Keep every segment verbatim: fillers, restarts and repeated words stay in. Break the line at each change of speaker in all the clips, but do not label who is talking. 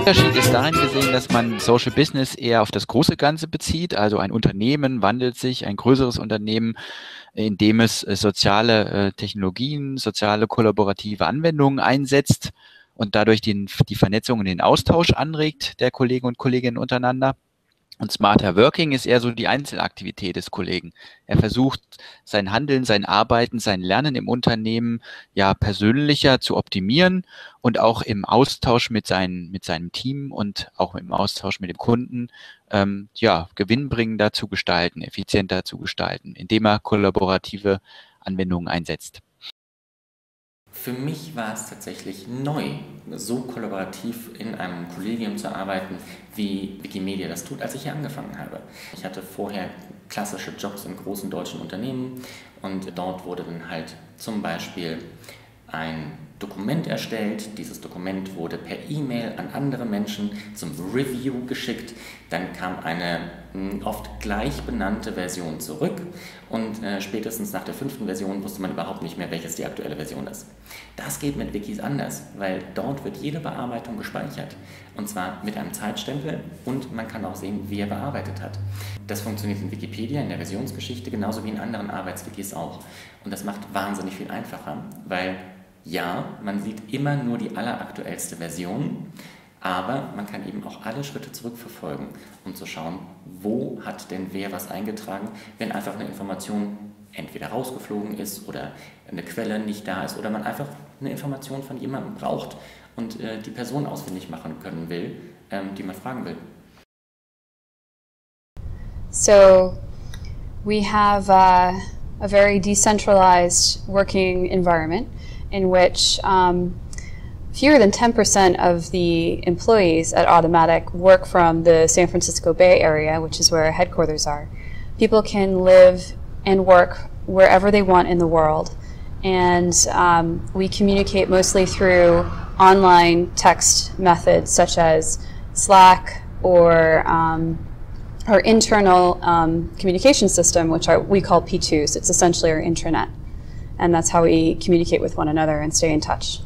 Unterschied ist darin gesehen, dass man Social Business eher auf das große Ganze bezieht. Also ein Unternehmen wandelt sich, ein größeres Unternehmen, in dem es äh, soziale äh, Technologien, soziale kollaborative Anwendungen einsetzt und dadurch den, die Vernetzung und den Austausch anregt der Kollegen und Kolleginnen untereinander. Und Smarter Working ist eher so die Einzelaktivität des Kollegen. Er versucht, sein Handeln, sein Arbeiten, sein Lernen im Unternehmen ja persönlicher zu optimieren und auch im Austausch mit, seinen, mit seinem Team und auch im Austausch mit dem Kunden ähm, ja, gewinnbringender zu gestalten, effizienter zu gestalten, indem er kollaborative Anwendungen einsetzt.
Für mich war es tatsächlich neu, so kollaborativ in einem Kollegium zu arbeiten, wie Wikimedia das tut, als ich hier angefangen habe. Ich hatte vorher klassische Jobs in großen deutschen Unternehmen und dort wurde dann halt zum Beispiel ein Dokument erstellt. Dieses Dokument wurde per E-Mail an andere Menschen zum Review geschickt. Dann kam eine oft gleich benannte Version zurück und äh, spätestens nach der fünften Version wusste man überhaupt nicht mehr, welches die aktuelle Version ist. Das geht mit Wikis anders, weil dort wird jede Bearbeitung gespeichert und zwar mit einem Zeitstempel und man kann auch sehen, wer bearbeitet hat. Das funktioniert in Wikipedia, in der Versionsgeschichte, genauso wie in anderen Arbeitswikis auch. Und das macht wahnsinnig viel einfacher, weil ja, man sieht immer nur die alleraktuellste Version, aber man kann eben auch alle Schritte zurückverfolgen, um zu schauen, wo hat denn wer was eingetragen, wenn einfach eine Information entweder rausgeflogen ist oder eine Quelle nicht da ist oder man einfach eine Information von jemandem braucht und äh, die Person ausfindig machen können will, ähm, die man fragen will.
So, we have uh, a very decentralized working environment in which um, fewer than ten percent of the employees at Automattic work from the San Francisco Bay Area, which is where our headquarters are. People can live and work wherever they want in the world, and um, we communicate mostly through online text methods such as Slack or um, our internal um, communication system, which are, we call P two, so it's essentially our intranet. And that's how we communicate with one another and stay in touch.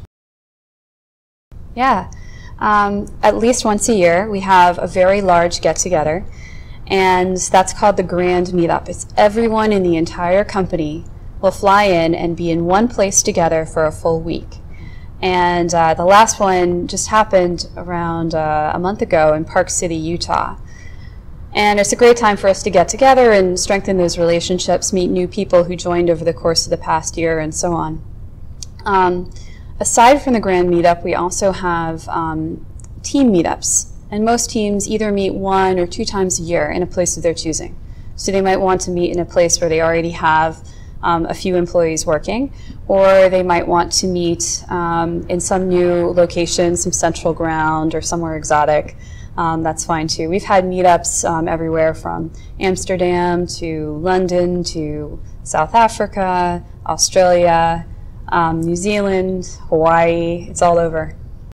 Yeah, um, at least once a year we have a very large get-together, and that's called the Grand Meetup. It's everyone in the entire company will fly in and be in one place together for a full week. And uh, the last one just happened around uh, a month ago in Park City, Utah. And it's a great time for us to get together and strengthen those relationships, meet new people who joined over the course of the past year, and so on. Um, aside from the Grand Meetup, we also have um, team meetups. And most teams either meet one or two times a year in a place of their choosing. So they might want to meet in a place where they already have um, a few employees working, or they might want to meet um, in some new location, some central ground, or somewhere exotic. Um, that's fine too. We've had meetups um, everywhere from Amsterdam to London to South Africa, Australia, um, New Zealand, Hawaii. It's all over.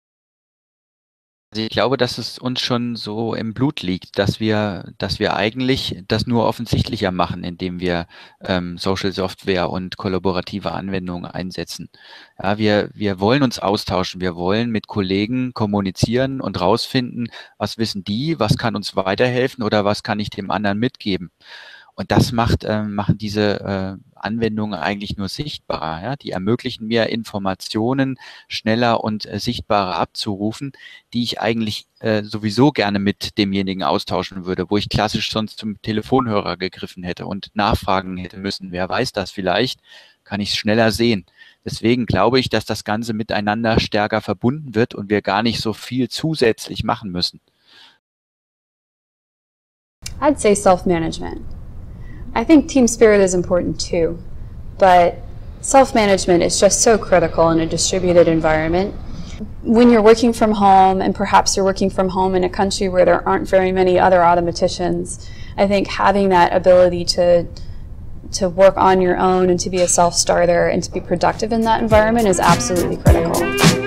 Also ich glaube, dass es uns schon so im Blut liegt, dass wir, dass wir eigentlich das nur offensichtlicher machen, indem wir ähm, Social Software und kollaborative Anwendungen einsetzen. Ja, wir, wir wollen uns austauschen, wir wollen mit Kollegen kommunizieren und rausfinden, was wissen die, was kann uns weiterhelfen oder was kann ich dem anderen mitgeben. Und das macht, äh, machen diese äh, Anwendungen eigentlich nur sichtbarer. Ja? Die ermöglichen mir, Informationen schneller und äh, sichtbarer abzurufen, die ich eigentlich äh, sowieso gerne mit demjenigen austauschen würde, wo ich klassisch sonst zum Telefonhörer gegriffen hätte und nachfragen hätte müssen. Wer weiß das vielleicht? Kann ich es schneller sehen. Deswegen glaube ich, dass das Ganze miteinander stärker verbunden wird und wir gar nicht so viel zusätzlich machen müssen.
I'd say self-management. I think team spirit is important too, but self-management is just so critical in a distributed environment. When you're working from home, and perhaps you're working from home in a country where there aren't very many other automaticians, I think having that ability to to work on your own and to be a self-starter and to be productive in that environment is absolutely critical.